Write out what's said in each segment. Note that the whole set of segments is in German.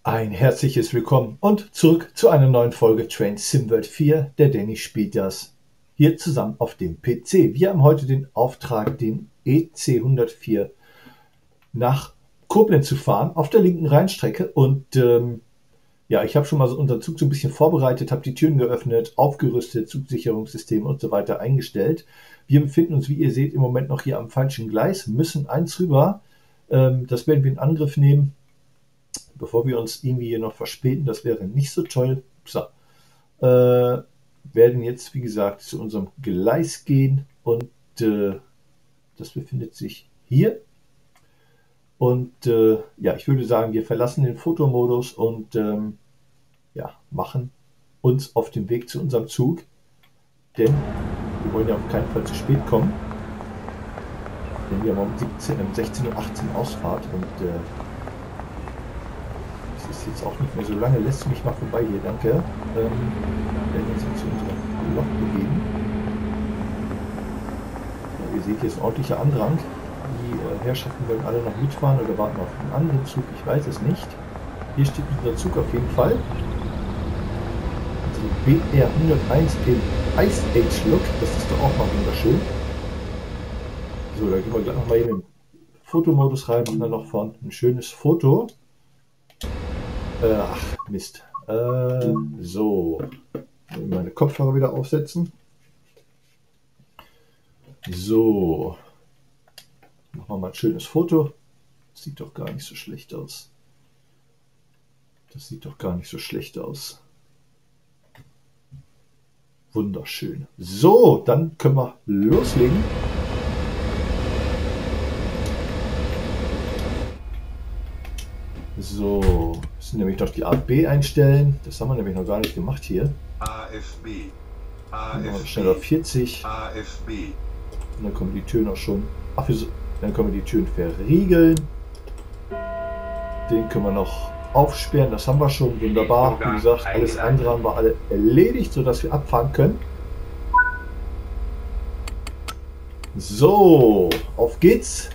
Ein herzliches Willkommen und zurück zu einer neuen Folge Train Sim World 4. Der Danny spielt das hier zusammen auf dem PC. Wir haben heute den Auftrag, den EC 104 nach Koblenz zu fahren, auf der linken Rheinstrecke. Und ja, ich habe schon mal so unseren Zug so ein bisschen vorbereitet, habe die Türen geöffnet, aufgerüstet, Zugsicherungssystem und so weiter eingestellt. Wir befinden uns, wie ihr seht, im Moment noch hier am falschen Gleis, müssen eins rüber. Das werden wir in Angriff nehmen, bevor wir uns irgendwie hier noch verspäten. Das wäre nicht so toll. So. Werden jetzt, wie gesagt, zu unserem Gleis gehen und das befindet sich hier. Und ja, ich würde sagen, wir verlassen den Fotomodus und ja, machen uns auf den Weg zu unserem Zug, denn wir wollen ja auf keinen Fall zu spät kommen, denn wir haben um 16:18 Uhr Ausfahrt und es ist jetzt auch nicht mehr so lange. Lässt mich mal vorbei hier, danke. Werden uns jetzt zu unserem Lok begeben. Ja, ihr seht, hier ist ein ordentlicher Andrang. Die Herrschaften werden alle noch mitfahren oder warten auf einen anderen Zug, ich weiß es nicht. Hier steht unser Zug auf jeden Fall. Also BR 101 im Ice Age Look, das ist doch auch mal wunderschön. So, da gehen wir gleich nochmal in den Fotomodus rein, machen wir noch von ein schönes Foto. Ach, Mist. So, meine Kopfhörer wieder aufsetzen. So. Machen wir mal ein schönes Foto. Das sieht doch gar nicht so schlecht aus. Das sieht doch gar nicht so schlecht aus. Wunderschön. So, dann können wir loslegen. So, müssen nämlich noch die AFB einstellen. Das haben wir nämlich noch gar nicht gemacht hier. AFB. Schnell auf 40. AFB. Und dann können wir die Türen auch schon. Ach, dann können wir die Türen verriegeln. Den können wir noch aufsperren. Das haben wir schon. Wunderbar. Wie gesagt, alles andere haben wir alle erledigt, sodass wir abfahren können. So, auf geht's.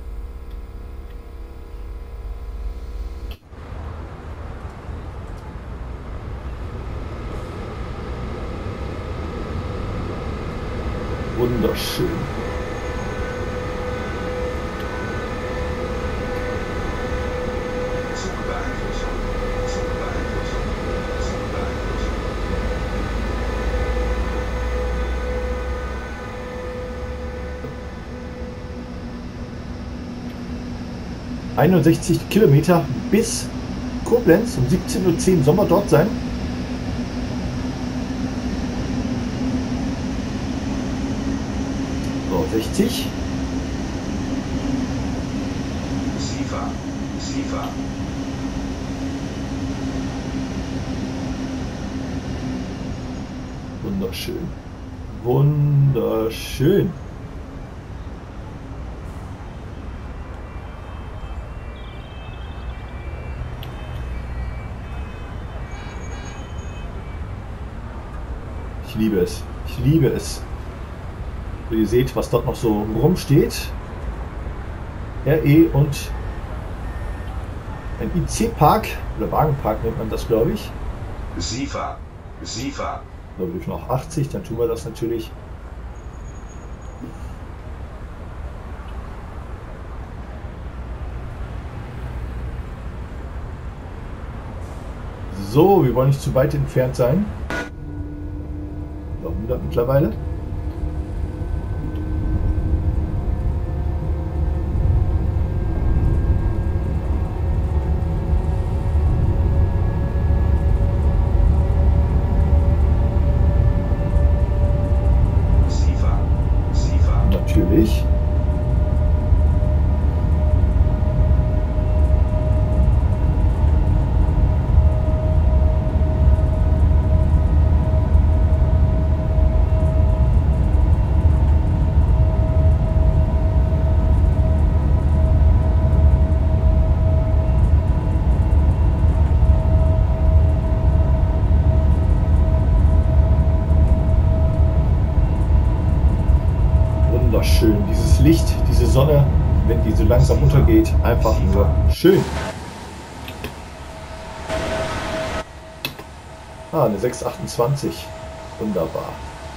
Wunderschön. – 61 Kilometer bis Koblenz. Um 17:10 Uhr sollen wir dort sein. So, 60. Sifa. Wunderschön. Wunderschön. Ich liebe es. Ich liebe es. So, ihr seht, was dort noch so rumsteht. RE und ein IC-Park oder Wagenpark nennt man das, glaube ich. Sifa. Da würde ich noch 80, dann tun wir das natürlich. So, wir wollen nicht zu weit entfernt sein. 100 mittlerweile. Sifa. Natürlich. Wunderschön, dieses Licht, diese Sonne, wenn die so langsam untergeht, einfach nur schön. Ah, eine 628. Wunderbar.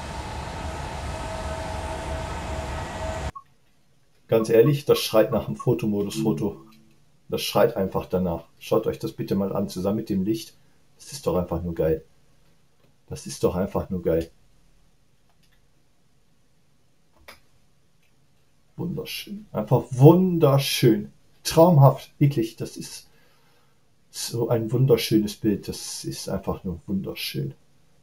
Ganz ehrlich, das schreit nach dem Fotomodus-Foto. Das schreit einfach danach. Schaut euch das bitte mal an, zusammen mit dem Licht. Das ist doch einfach nur geil. Das ist doch einfach nur geil. Wunderschön. Einfach wunderschön. Traumhaft. Wirklich. Das ist so ein wunderschönes Bild. Das ist einfach nur wunderschön.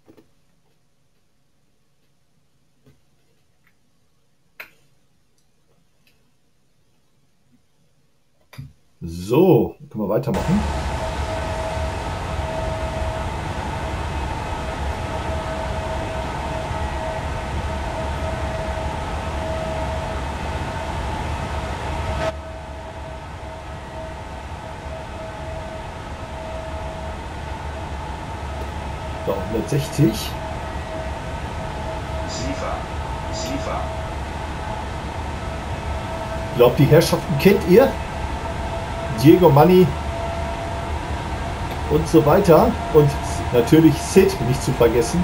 So, können wir weitermachen. So, 160. Sifa. Ich glaube, die Herrschaften kennt ihr. Diego Money und so weiter. Und natürlich Sid, nicht zu vergessen.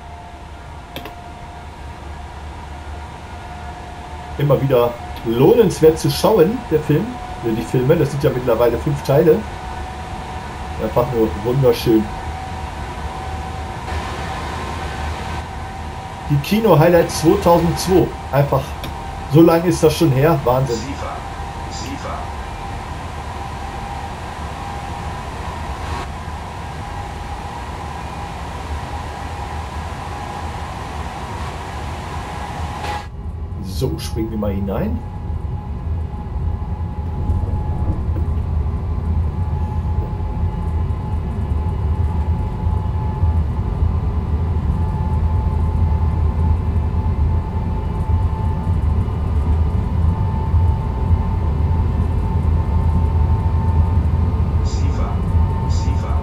Immer wieder lohnenswert zu schauen, der Film. Die Filme, das sind ja mittlerweile 5 Teile. Einfach nur wunderschön. Die Kino-Highlights 2002. Einfach, so lange ist das schon her. Wahnsinn. Sifa. So, springen wir mal hinein. Sifa.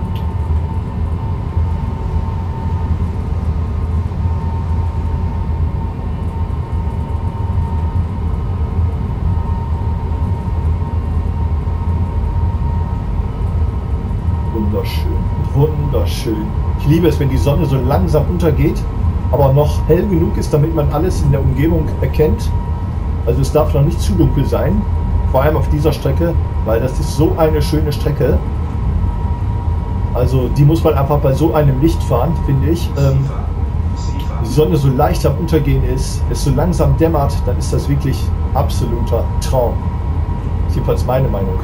Wunderschön, wunderschön. Ich liebe es, wenn die Sonne so langsam untergeht, aber noch hell genug ist, damit man alles in der Umgebung erkennt. Also es darf noch nicht zu dunkel sein, vor allem auf dieser Strecke, weil das ist so eine schöne Strecke. Also die muss man einfach bei so einem Licht fahren, finde ich. Die Sonne so leicht am Untergehen ist, es so langsam dämmert, dann ist das wirklich absoluter Traum. Das ist jedenfalls meine Meinung.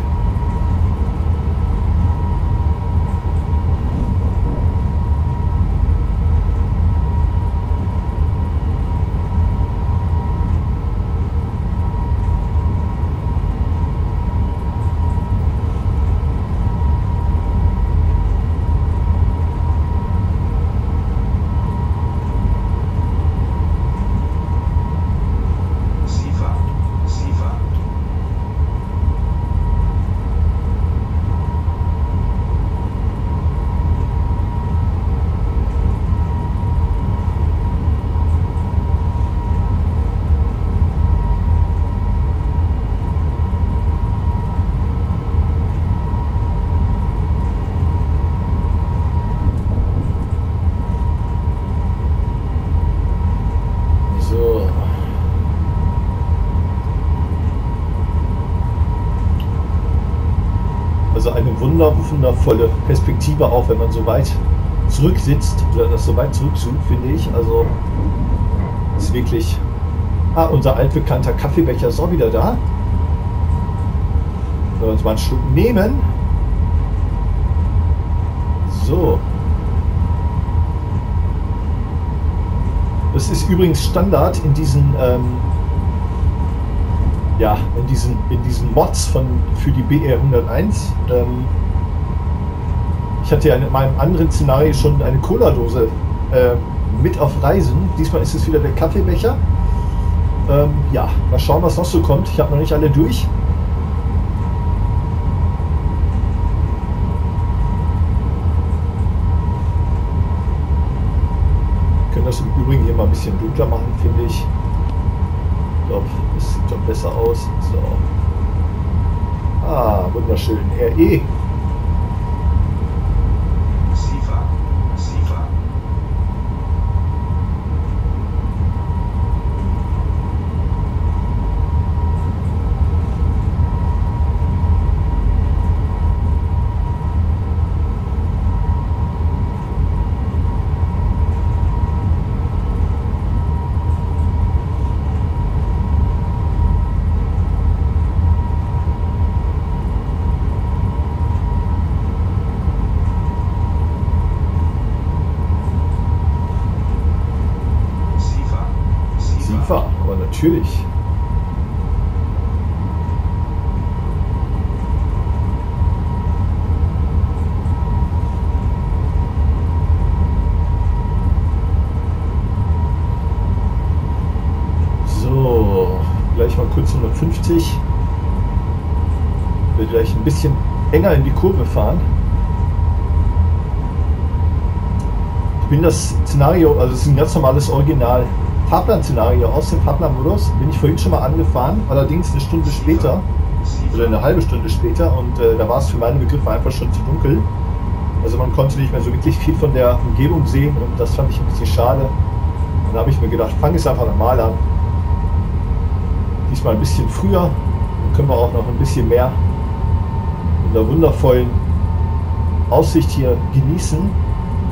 Sifa. So. Also eine wundervolle Perspektive, auch wenn man so weit zurück sitzt, oder das so weit zurückzoomt, finde ich. Also ist wirklich... Ah, unser altbekannter Kaffeebecher ist auch wieder da. Wenn wir uns mal einen Schluck nehmen. So. Das ist übrigens Standard in diesen in diesen Mods für die BR 101. Ich hatte ja in meinem anderen Szenario schon eine Cola-Dose mit auf Reisen. Diesmal ist es wieder der Kaffeebecher. Ja, mal schauen, was noch so kommt. Ich habe noch nicht alle durch. Wir können das im Übrigen hier mal ein bisschen dunkler machen, finde ich. Ich glaube, das sieht doch besser aus. So. Ah, wunderschön. RE. Sifa. Natürlich. So, gleich mal kurz 150. Will gleich ein bisschen enger in die Kurve fahren. Ich bin das Szenario, also es ist ein ganz normales Original Fahrplan-Szenario aus dem Fahrplanmodus. Bin ich vorhin schon mal angefahren, allerdings eine Stunde später oder eine halbe Stunde später, und da war es für meine Begriffe einfach schon zu dunkel. Also man konnte nicht mehr so wirklich viel von der Umgebung sehen, und das fand ich ein bisschen schade. Dann habe ich mir gedacht, fang es einfach normal an. Diesmal ein bisschen früher, dann können wir auch noch ein bisschen mehr in der wundervollen Aussicht hier genießen.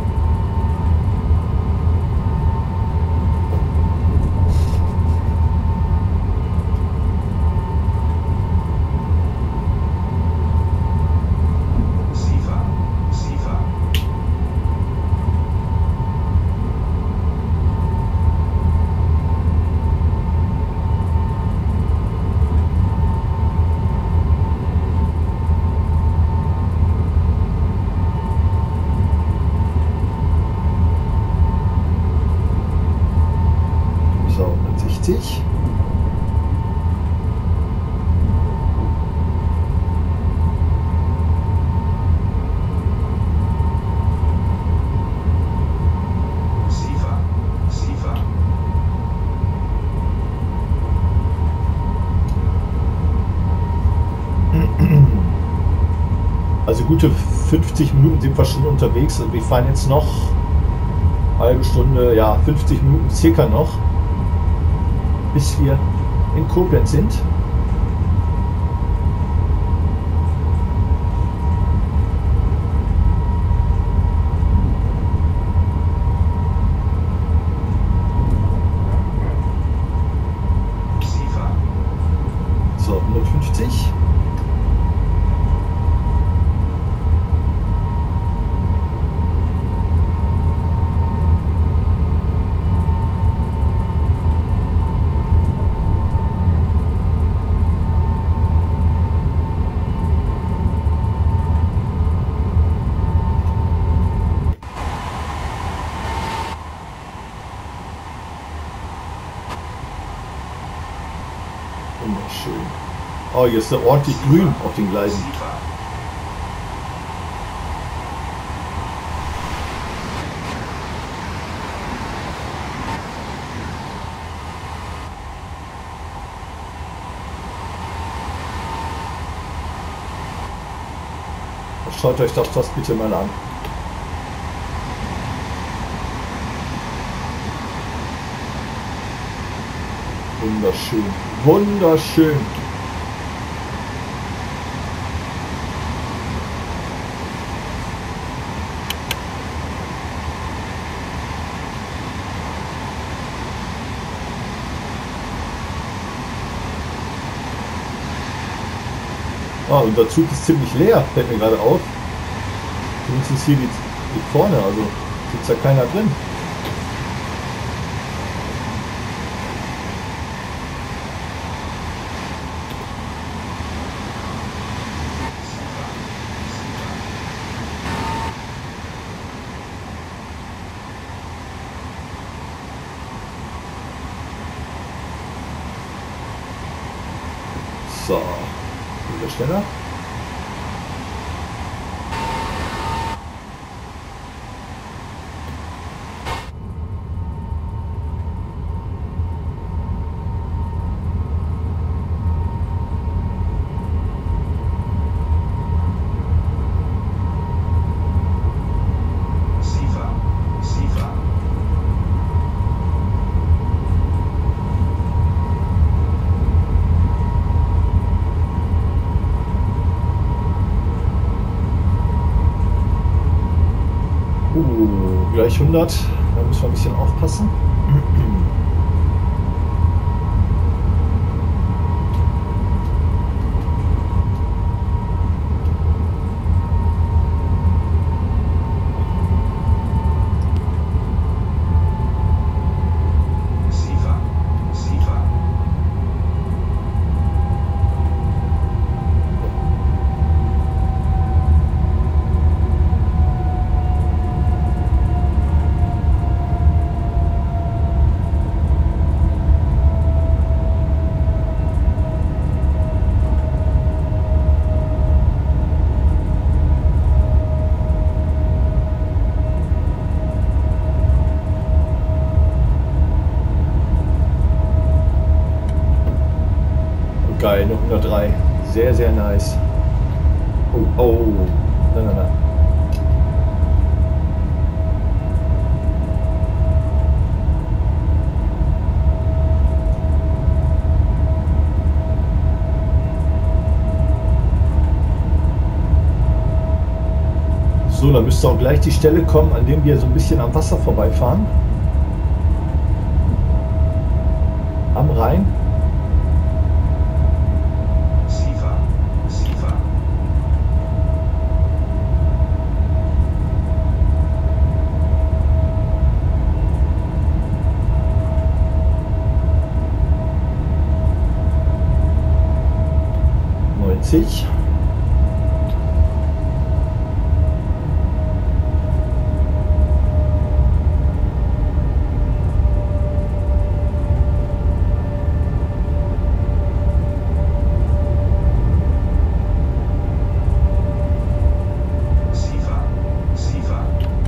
So, 160. Also gute 50 Minuten sind wir schon unterwegs, und wir fahren jetzt noch eine halbe Stunde, ja 50 Minuten circa noch, bis wir in Koblenz sind. So, 150. Wunderschön. Oh, hier ist ja ordentlich grün auf den Gleisen. Schaut euch doch das bitte mal an. Wunderschön. Wunderschön. Ah, und der Zug ist ziemlich leer, fällt mir gerade auf. Zumindest hier die vorne, also sitzt ja keiner drin. So, wieder schneller. Gleich 100, da müssen wir ein bisschen aufpassen. 3. Sehr, sehr nice. Oh, oh. Nein, nein, nein. So, da müsste auch gleich die Stelle kommen, an dem wir so ein bisschen am Wasser vorbeifahren. Am Rhein. Sifa, Sifa, 90. Sifa, Sifa,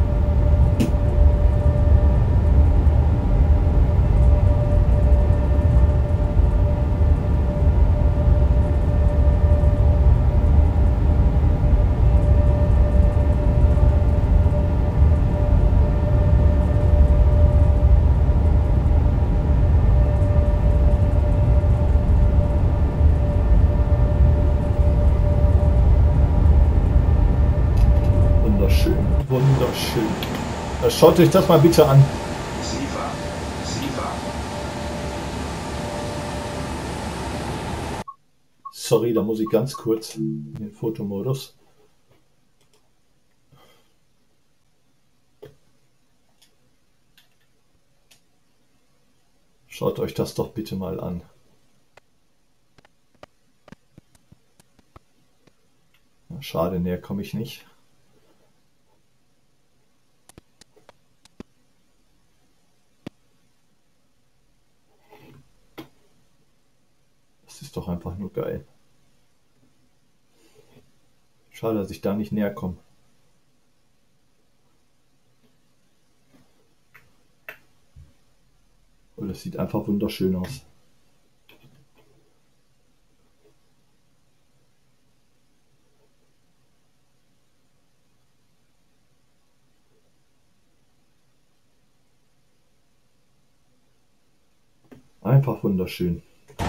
Wunderschön, wunderschön. Schaut euch das mal bitte an. Sifa, Sifa, Sorry, da muss ich ganz kurz in den Fotomodus. Schaut euch das doch bitte mal an. Schade, näher komme ich nicht. Das ist doch einfach nur geil. Schade, dass ich da nicht näher komme. Und das sieht einfach wunderschön aus. Einfach wunderschön.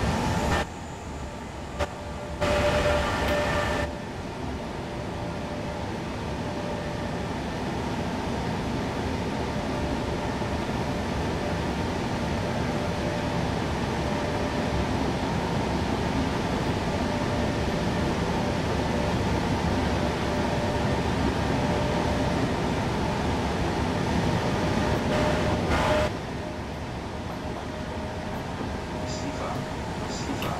Sifa, Sifa,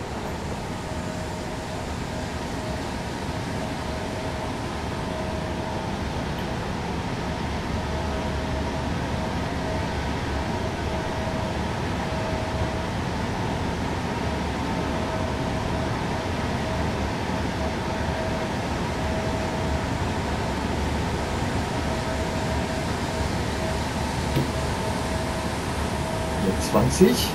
Jetzt 20.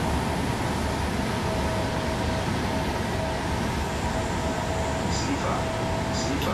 Sifa, Sifa,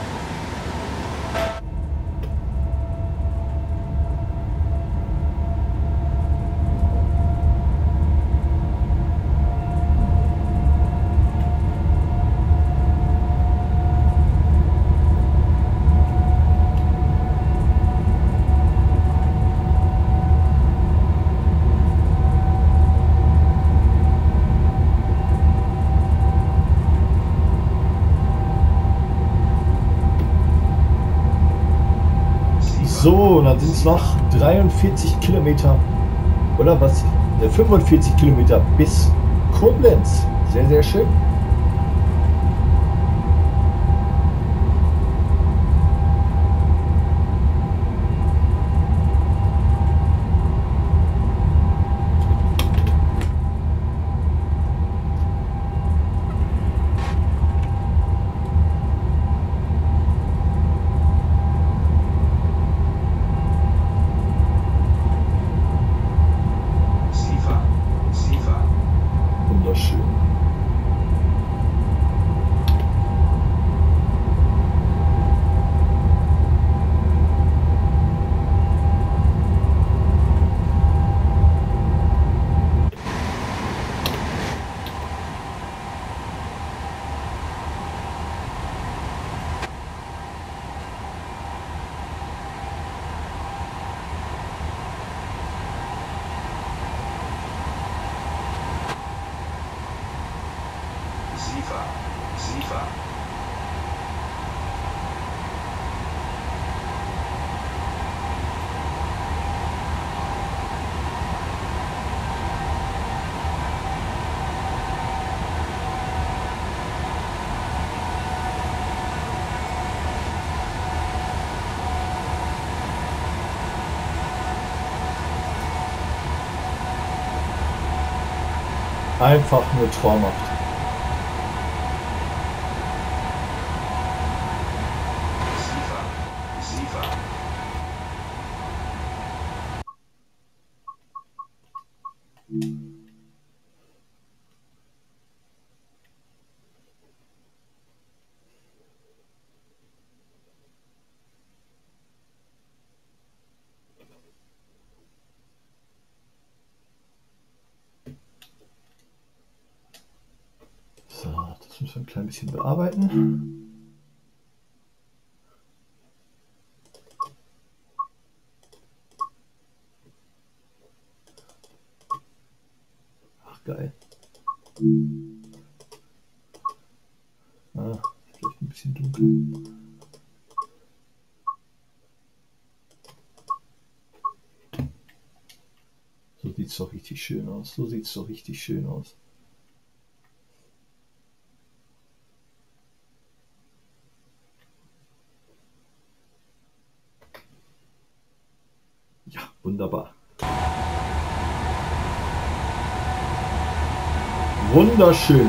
So, dann sind es noch 43 Kilometer. Oder was? 45 Kilometer bis Koblenz. Sehr, sehr schön. Sifa, Sifa, Wunderschön. Sifa. Einfach nur traumhaft. Sifa. Sifa. So, das müssen wir ein klein bisschen bearbeiten. Ach, geil. Ah, vielleicht ein bisschen dunkel. So sieht es doch richtig schön aus. So sieht es doch richtig schön aus. Ja, wunderbar. Wunderschön.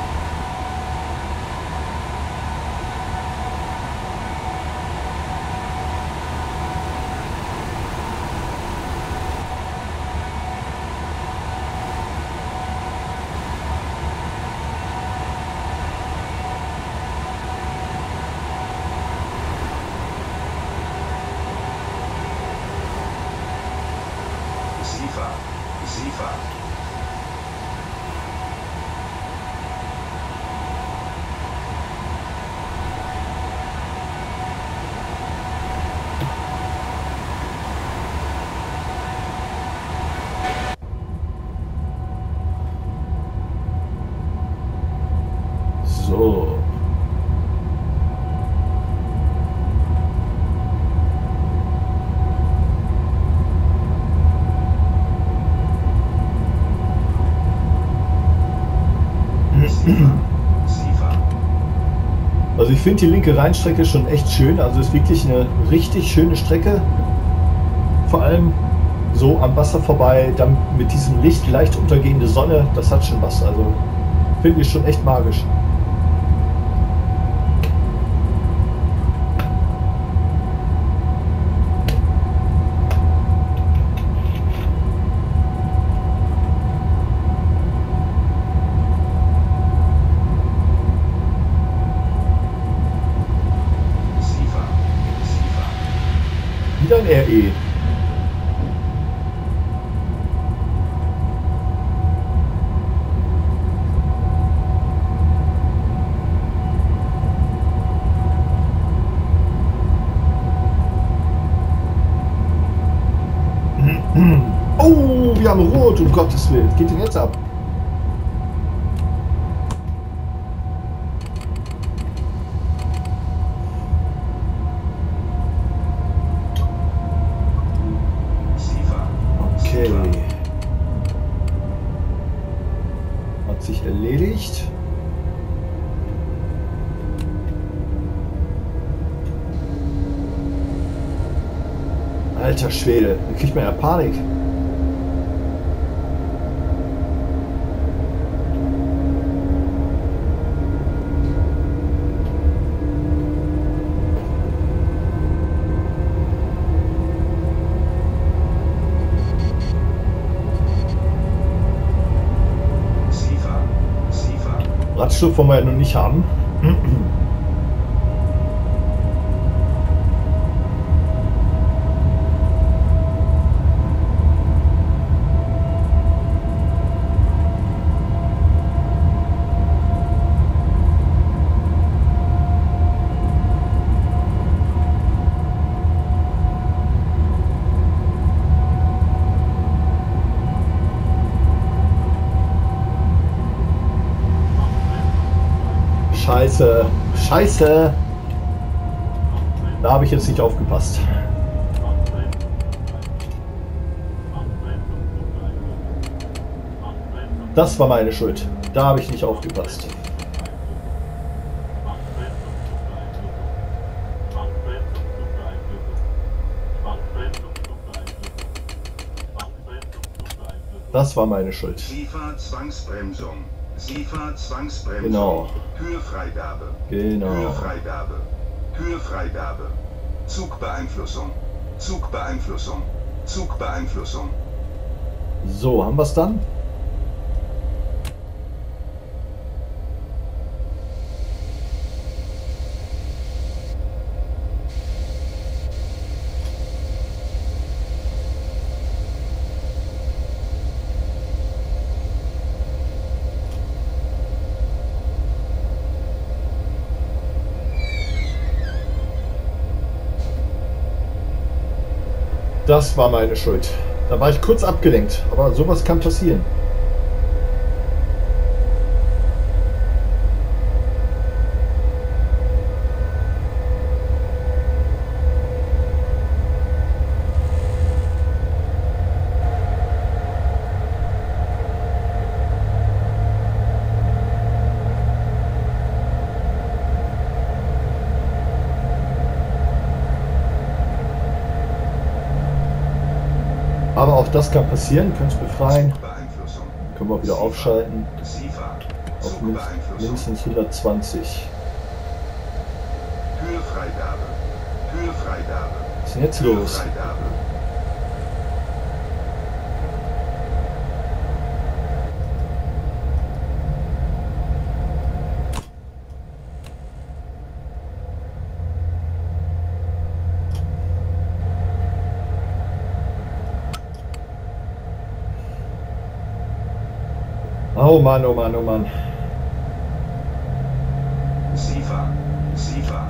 Sifa. Sifa. So. Sifa. Sifa. Also ich finde die linke Rheinstrecke schon echt schön. Also ist wirklich eine richtig schöne Strecke. Vor allem so am Wasser vorbei, dann mit diesem Licht, leicht untergehende Sonne, das hat schon was. Also finde ich schon echt magisch. Sifa. Sifa. Wieder ein RE. Oh, wir haben Rot, um Gottes Willen. Was geht denn jetzt ab? Sifa. Okay. Sifa. Hat sich erledigt. Alter Schwede, da kriegt man ja Panik. Sifa. Sifa. Radstoff wollen wir ja noch nicht haben. Scheiße. Scheiße. Scheiße. Da habe ich jetzt nicht aufgepasst. Das war meine Schuld. Da habe ich nicht aufgepasst. Das war meine Schuld. SIFA-Zwangsbremsung. SIFA-Zwangsbremsung. Genau. Türfreigabe. Genau. Türfreigabe. Türfreigabe. Zugbeeinflussung. Zugbeeinflussung. Zugbeeinflussung. So, haben wir es dann? Das war meine Schuld. Da war ich kurz abgelenkt, aber sowas kann passieren. Aber auch das kann passieren, können es befreien. Zugbeeinflussung. Können wir wieder aufschalten SIFA. auf Zugbeeinflussung. mindestens 120. Türfreigabe. Türfreigabe. Was ist denn jetzt los? Türfreigabe. Oh Mann, oh Mann, oh Mann. SIFA. SIFA.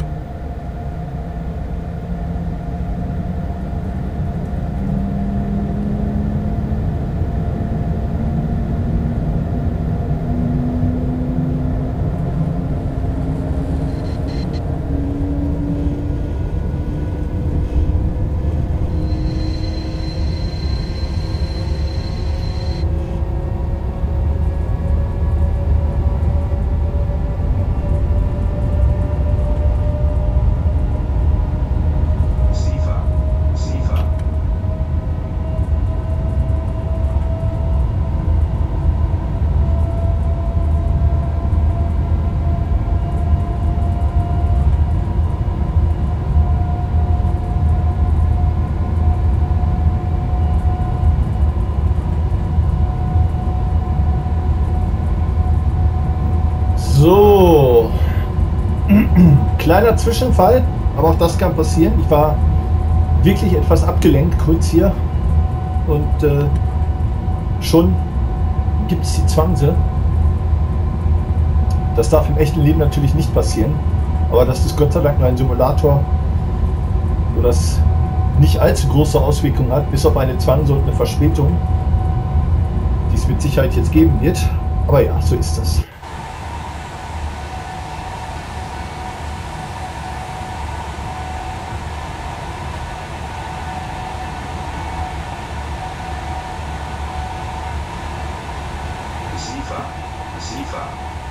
SIFA. SIFA. So. Kleiner Zwischenfall, aber auch das kann passieren. Ich war wirklich etwas abgelenkt kurz hier und schon gibt es die Zwangse. Das darf im echten Leben natürlich nicht passieren, aber das ist Gott sei Dank nur ein Simulator, wo das nicht allzu große Auswirkungen hat, bis auf eine Zwangse und eine Verspätung, die es mit Sicherheit jetzt geben wird. Aber ja, so ist das. SIFA. SIFA.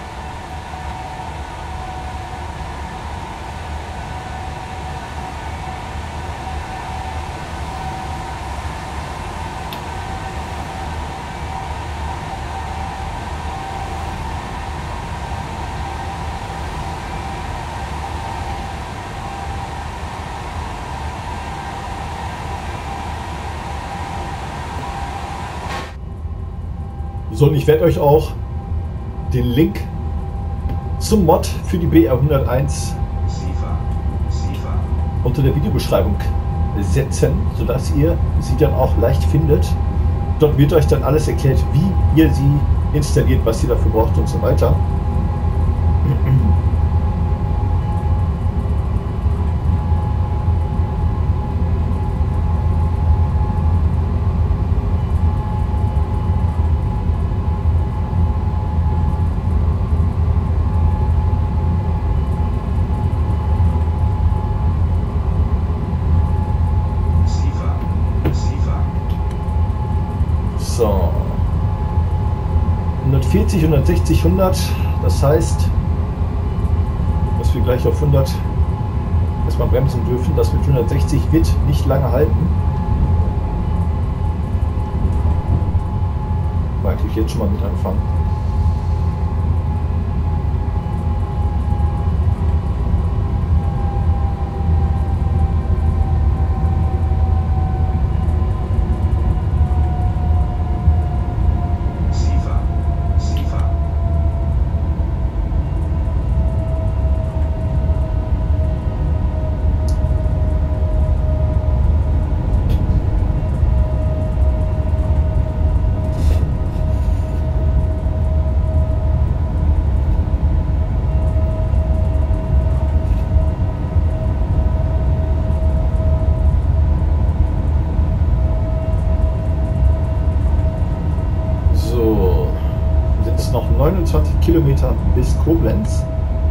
So, und ich werde euch auch den Link zum Mod für die BR101 SIFA. SIFA. unter der Videobeschreibung setzen, sodass ihr sie dann auch leicht findet. Dort wird euch dann alles erklärt, wie ihr sie installiert, was ihr dafür braucht und so weiter. 140, 160, 100. Das heißt, dass wir gleich auf 100 erstmal bremsen dürfen. Das mit 160 wird nicht lange halten. Mal eigentlich jetzt schon mal mit anfangen. Noch 29 Kilometer bis Koblenz.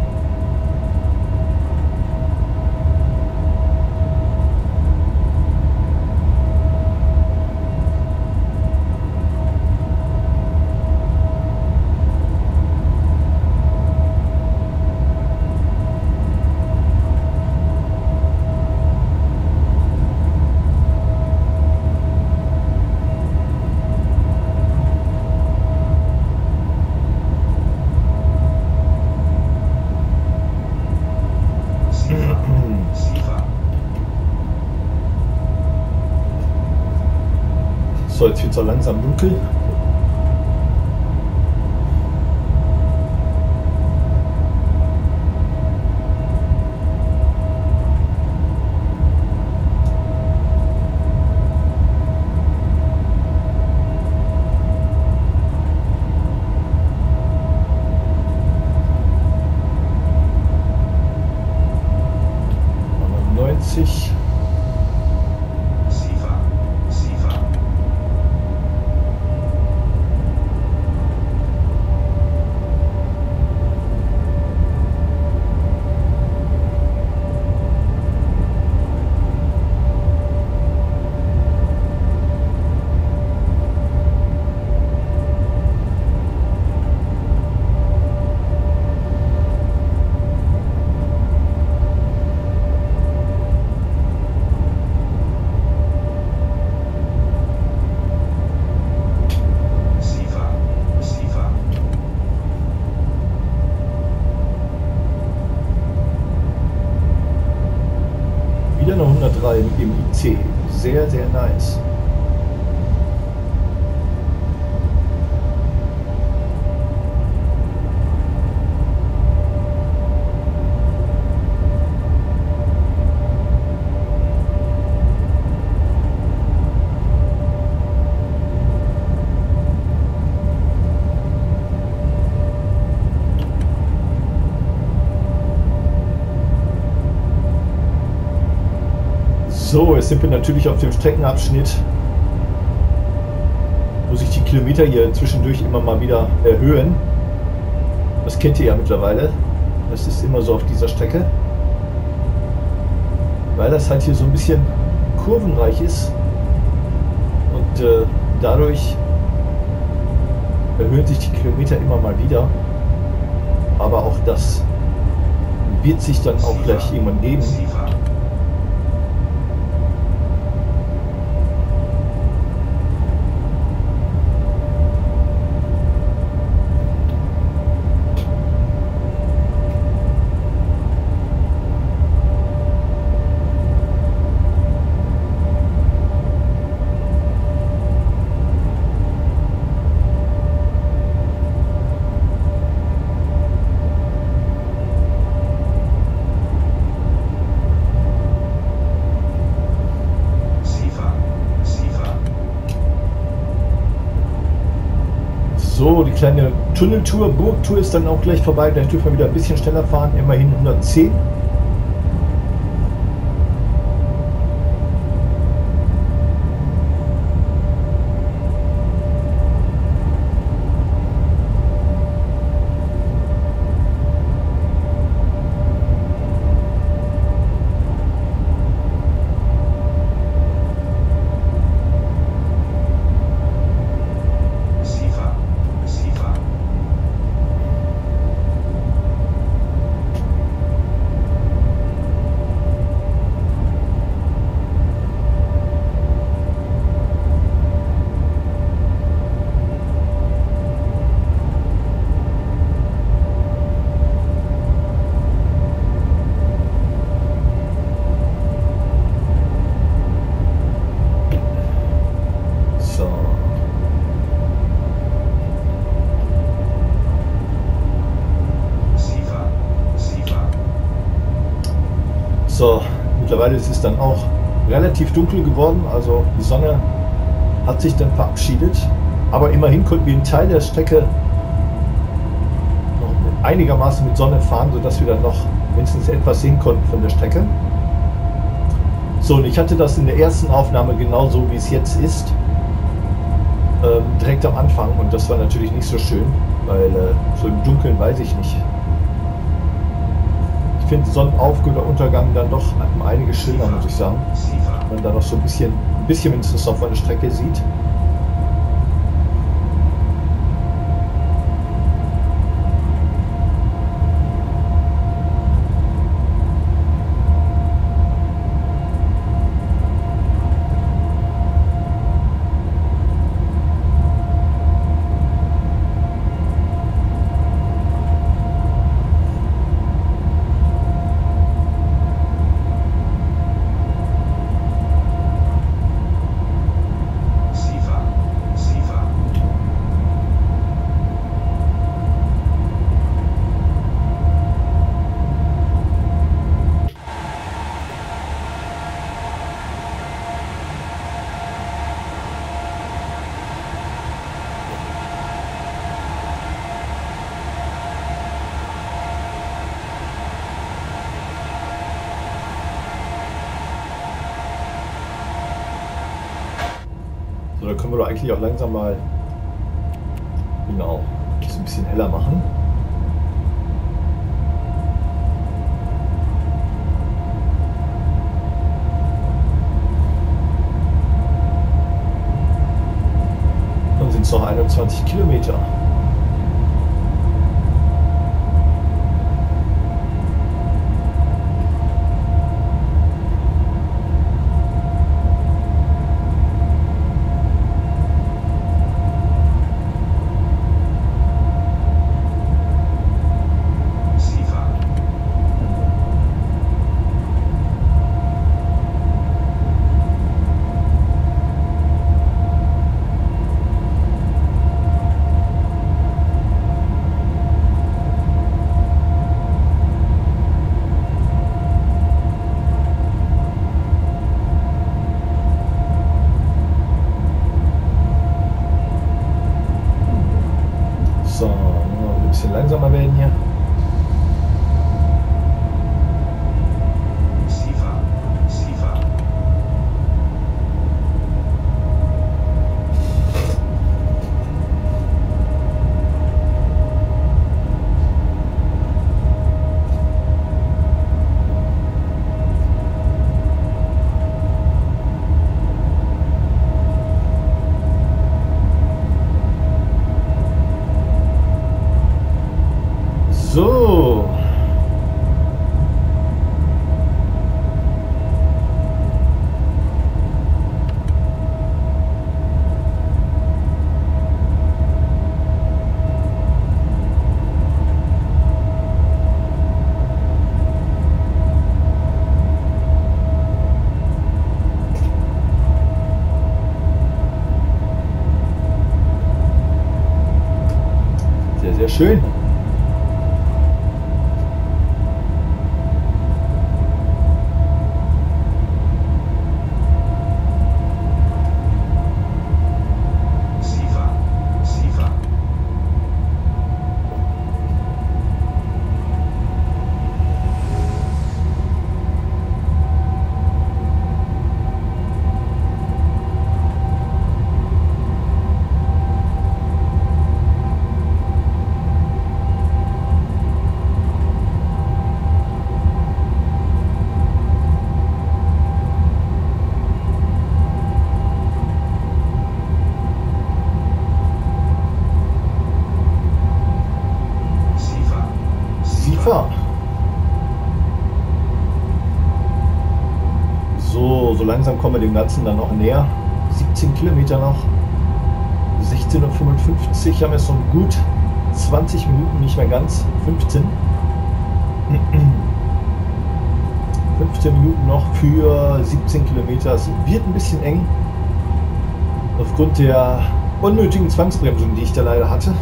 So, jetzt wird es auch langsam dunkel. Wieder eine 103 im IC. Sehr, sehr nice. So, jetzt sind wir natürlich auf dem Streckenabschnitt, wo sich die Kilometer hier zwischendurch immer mal wieder erhöhen. Das kennt ihr ja mittlerweile. Das ist immer so auf dieser Strecke. Weil das halt hier so ein bisschen kurvenreich ist. Und dadurch erhöhen sich die Kilometer immer mal wieder. Aber auch das wird sich dann auch gleich irgendwann geben. So, die kleine Tunneltour, Burgtour ist dann auch gleich vorbei. Gleich dürfen wir wieder ein bisschen schneller fahren, immerhin 110. Mittlerweile ist es dann auch relativ dunkel geworden, also die Sonne hat sich dann verabschiedet. Aber immerhin konnten wir einen Teil der Strecke noch einigermaßen mit Sonne fahren, sodass wir dann noch mindestens etwas sehen konnten von der Strecke. So, und ich hatte das in der ersten Aufnahme genauso, wie es jetzt ist, direkt am Anfang. Und das war natürlich nicht so schön, weil so im Dunkeln weiß ich nicht. Ich finde Sonnenaufgang dann doch einige schöner, muss ich sagen. Wenn man da noch so ein bisschen mindestens noch von der Strecke sieht. So, da können wir doch eigentlich auch langsam mal, genau, das ein bisschen heller machen. Dann sind es noch 21 Kilometer. So, ein bisschen langsamer werden hier. So. Sehr, sehr schön. So langsam kommen wir dem Ganzen dann noch näher. 17 Kilometer noch. 16:55 Uhr haben wir es noch gut 20 Minuten, nicht mehr ganz. 15. 15 Minuten noch für 17 Kilometer. Es wird ein bisschen eng. Aufgrund der unnötigen Zwangsbremsung, die ich da leider hatte.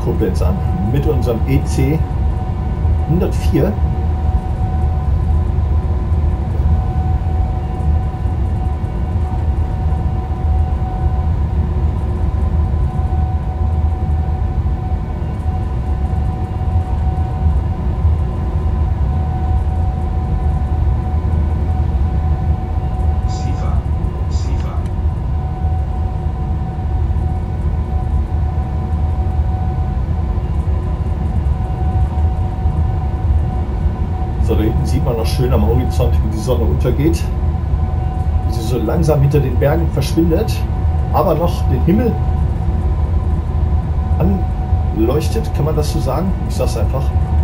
Koblenz an mit unserem EC 104. So, da hinten sieht man noch schön am Horizont, wie die Sonne untergeht, wie sie so langsam hinter den Bergen verschwindet, aber noch den Himmel anleuchtet, kann man das so sagen? Ich sag's einfach.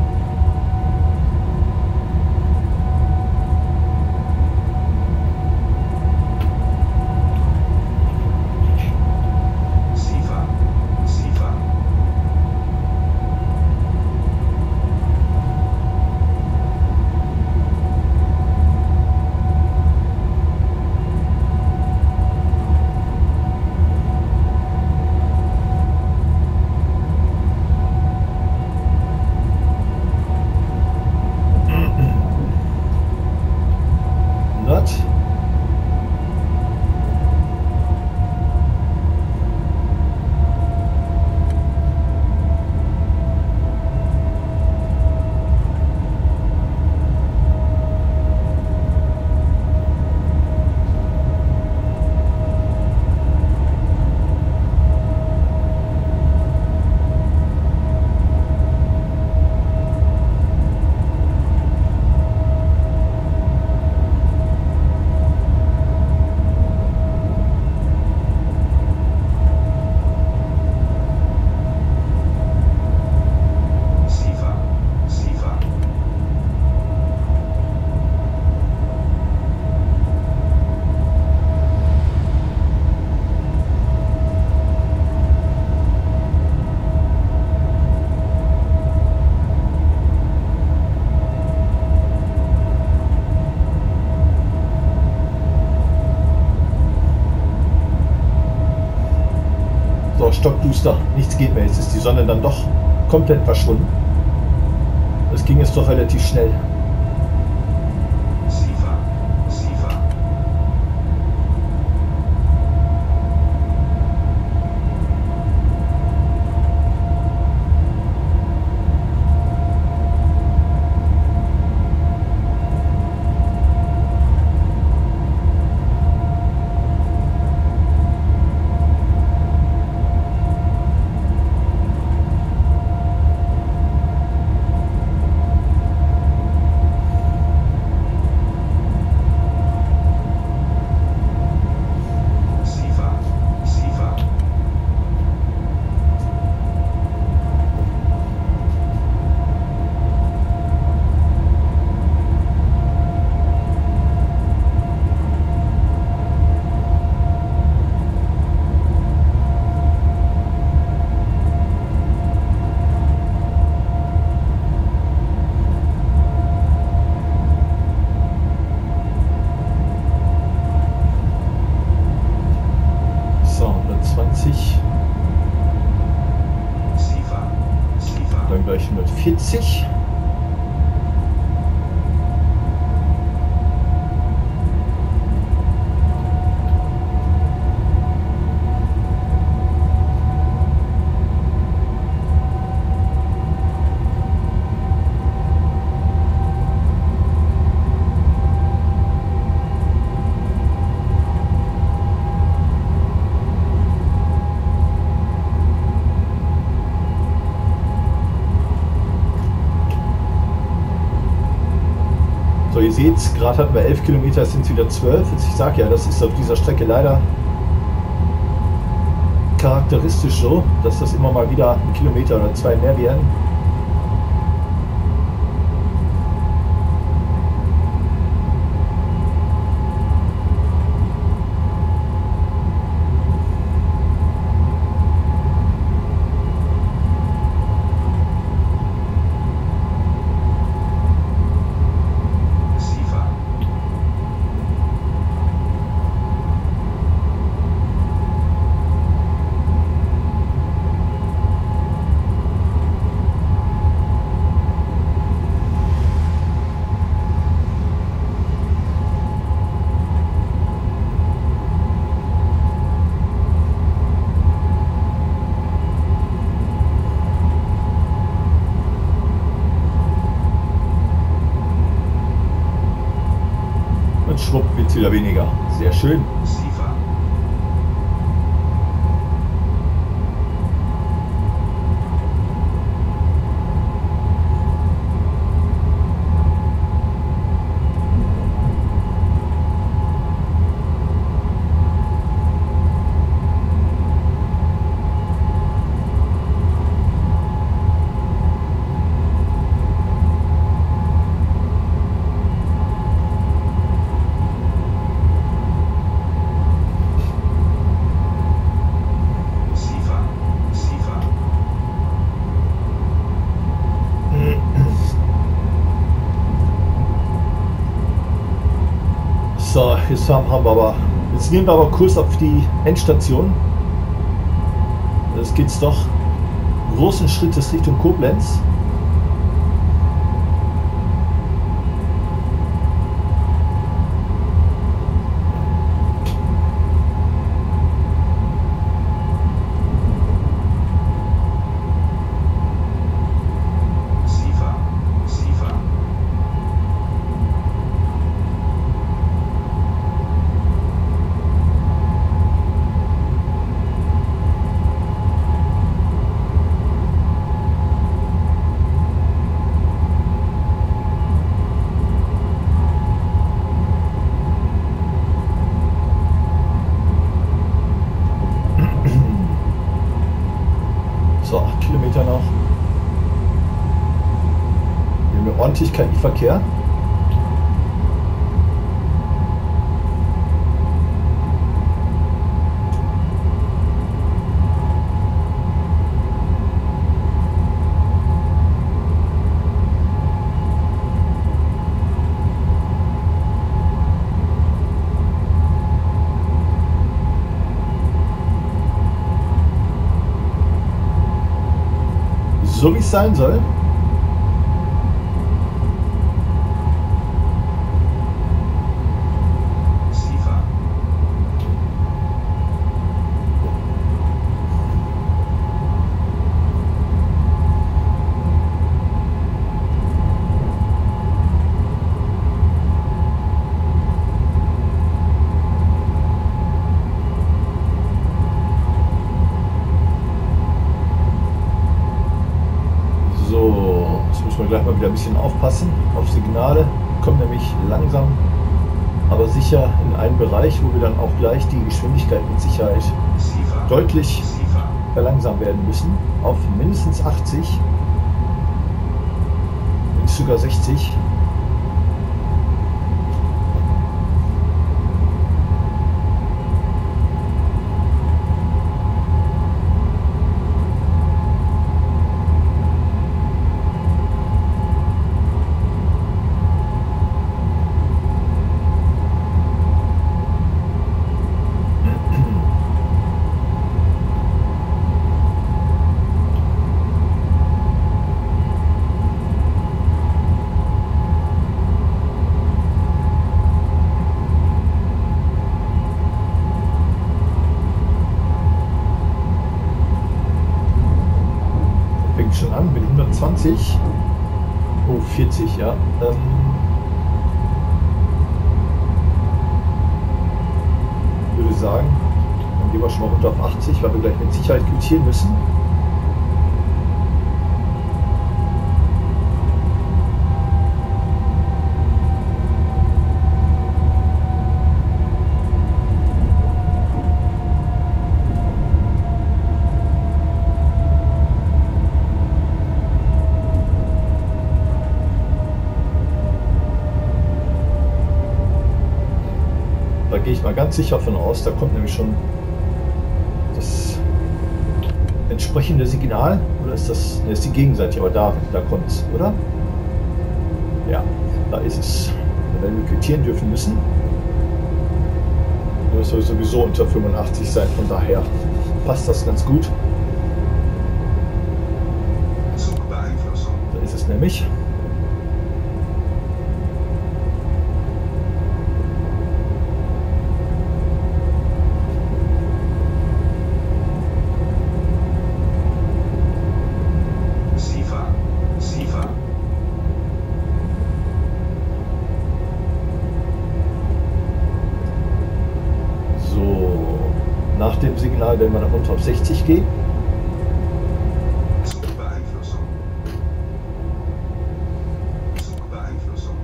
Stockduster, nichts geht mehr. Jetzt ist die Sonne dann doch komplett verschwunden. Das ging jetzt doch relativ schnell. Dann gleich 140. So, ihr seht, gerade hatten wir 11 Kilometer, es sind wieder 12. Jetzt, ich sage ja, das ist auf dieser Strecke leider charakteristisch so, dass das immer mal wieder ein Kilometer oder zwei mehr werden. Und schwupp wird es wieder weniger. Sehr schön. SIFA, SIFA, SIFA, So, jetzt nehmen wir aber Kurs auf die Endstation. Jetzt geht's doch großen Schrittes Richtung Koblenz. SIFA, SIFA, So, 8 Kilometer noch. Wir haben hier ordentlich KI-Verkehr. So wie es sein soll. SIFA, So, jetzt müssen wir gleich mal wieder ein bisschen aufpassen auf Signale. Kommen nämlich langsam, aber sicher in einen Bereich, wo wir dann auch gleich die Geschwindigkeit mit Sicherheit SIFA, deutlich SIFA, verlangsamt werden müssen. Auf mindestens 80, wenn nicht sogar 60. Fängt schon an mit 120. Oh, 40, ja. Würde sagen, dann gehen wir schon mal runter auf 80, weil wir gleich mit Sicherheit quittieren müssen. Da gehe ich mal ganz sicher von aus, da kommt nämlich schon das entsprechende Signal. Oder ist das, ne, ist die Gegenseite, aber da kommt es, oder? Ja, da ist es. Da werden wir quittieren dürfen müssen. Das soll sowieso unter 85 sein, von daher passt das ganz gut. Zugbeeinflussung, Da ist es nämlich. SIFA, SIFA, Nach dem Signal, wenn wir dann runter auf 60 gehen. Zugbeeinflussung. Zugbeeinflussung.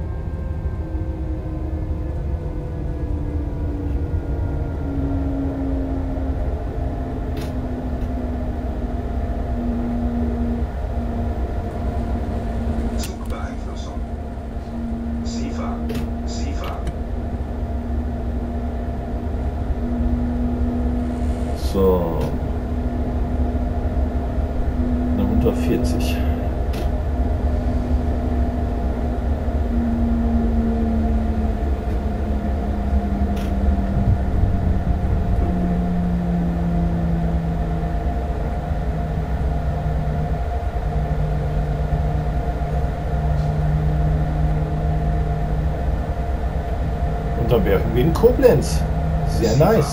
Zugbeeinflussung. SIFA. SIFA. So. Dann runter auf 40. Und dann wären wir in Koblenz. Sehr nice.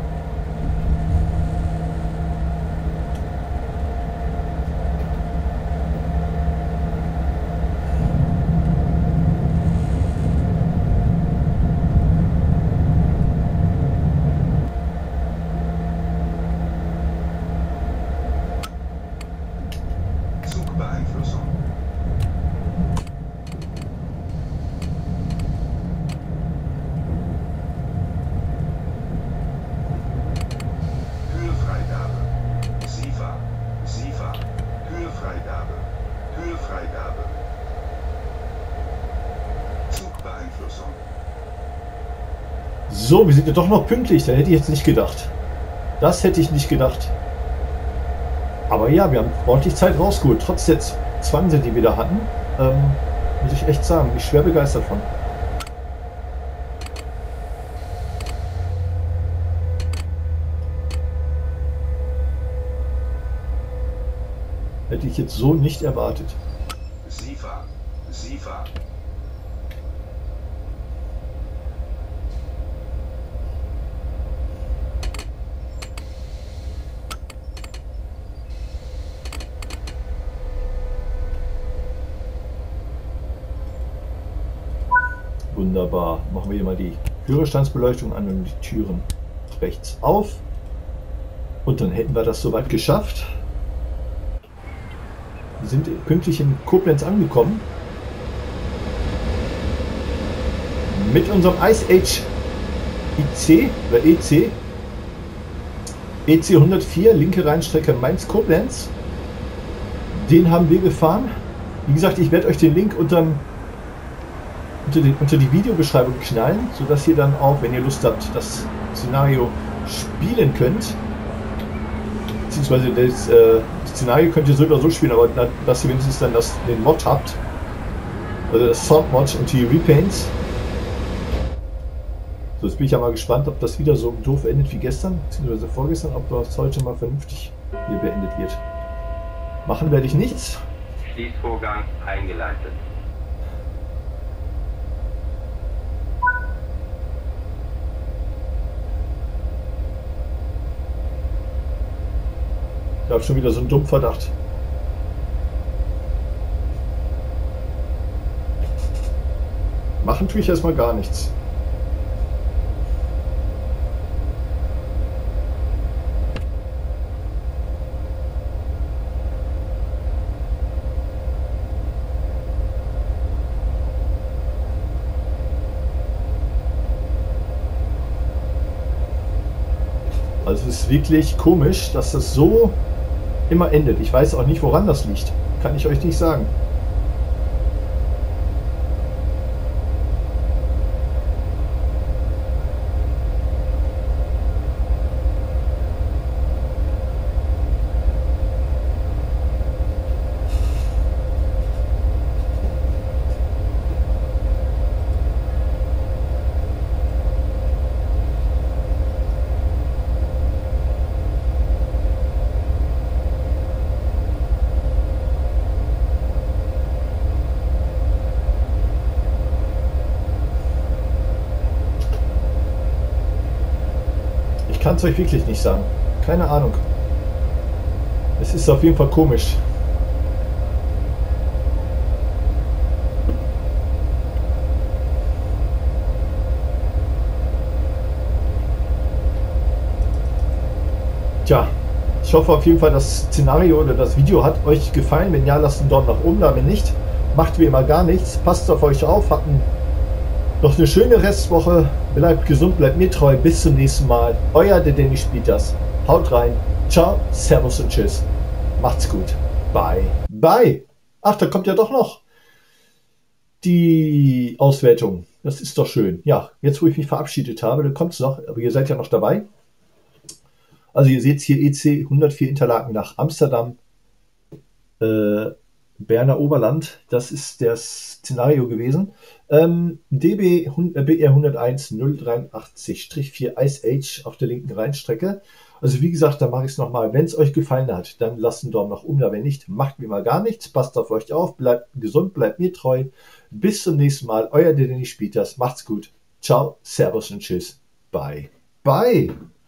Zugbeeinflussung. Höhefreigabe. SIFA. SIFA. Höhefreigabe. Höhefreigabe. Zugbeeinflussung. So, wir sind ja doch noch pünktlich. Da hätte ich jetzt nicht gedacht. Das hätte ich nicht gedacht. Aber ja, wir haben ordentlich Zeit rausgeholt. Trotz der 20, die wir da hatten, muss ich echt sagen, bin ich schwer begeistert von. Hätte ich jetzt so nicht erwartet. SIFA. SIFA. Wunderbar. Machen wir hier mal die Führerstandsbeleuchtung an und die Türen rechts auf. Und dann hätten wir das soweit geschafft. Wir sind pünktlich in Koblenz angekommen. Mit unserem Ice Age IC oder EC. EC 104, linke Rheinstrecke Mainz-Koblenz. Den haben wir gefahren. Wie gesagt, ich werde euch den Link unter die Videobeschreibung knallen, sodass ihr dann auch, wenn ihr Lust habt, das Szenario spielen könnt. Beziehungsweise das Szenario könnt ihr so oder so spielen, aber dass ihr wenigstens dann den Mod habt. Also das Soundmod und die Repaints. So, jetzt bin ich ja mal gespannt, ob das wieder so doof endet wie gestern, beziehungsweise vorgestern, ob das heute mal vernünftig hier beendet wird. Machen werde ich nichts. Schließvorgang eingeleitet. Ich habe schon wieder so einen dummen Verdacht. Machen tue ich erstmal gar nichts. Also es ist wirklich komisch, dass das so immer endet. Ich weiß auch nicht, woran das liegt. Kann ich euch nicht sagen. Ich kann es euch wirklich nicht sagen. Keine Ahnung. Es ist auf jeden Fall komisch. Tja, ich hoffe auf jeden Fall, das Szenario oder das Video hat euch gefallen. Wenn ja, lasst einen Daumen nach oben da. Wenn nicht, macht wie immer gar nichts. Passt auf euch auf. Noch eine schöne Restwoche. Bleibt gesund, bleibt mir treu. Bis zum nächsten Mal. Euer der Danny spielt das. Haut rein. Ciao, Servus und Tschüss. Macht's gut. Bye. Bye. Ach, da kommt ja doch noch die Auswertung. Das ist doch schön. Ja, jetzt wo ich mich verabschiedet habe, dann kommt's noch. Aber ihr seid ja noch dabei. Also ihr seht hier EC 104 Interlaken nach Amsterdam. Berner Oberland, das ist das Szenario gewesen. DB BR 101 083-4 Ice Age auf der linken Rheinstrecke. Also wie gesagt, da mache ich es nochmal. Wenn es euch gefallen hat, dann lasst einen Daumen nach oben da. Wenn nicht, macht mir mal gar nichts. Passt auf euch auf, bleibt gesund, bleibt mir treu. Bis zum nächsten Mal. Euer Danny spielt das. Macht's gut. Ciao, Servus und Tschüss. Bye. Bye.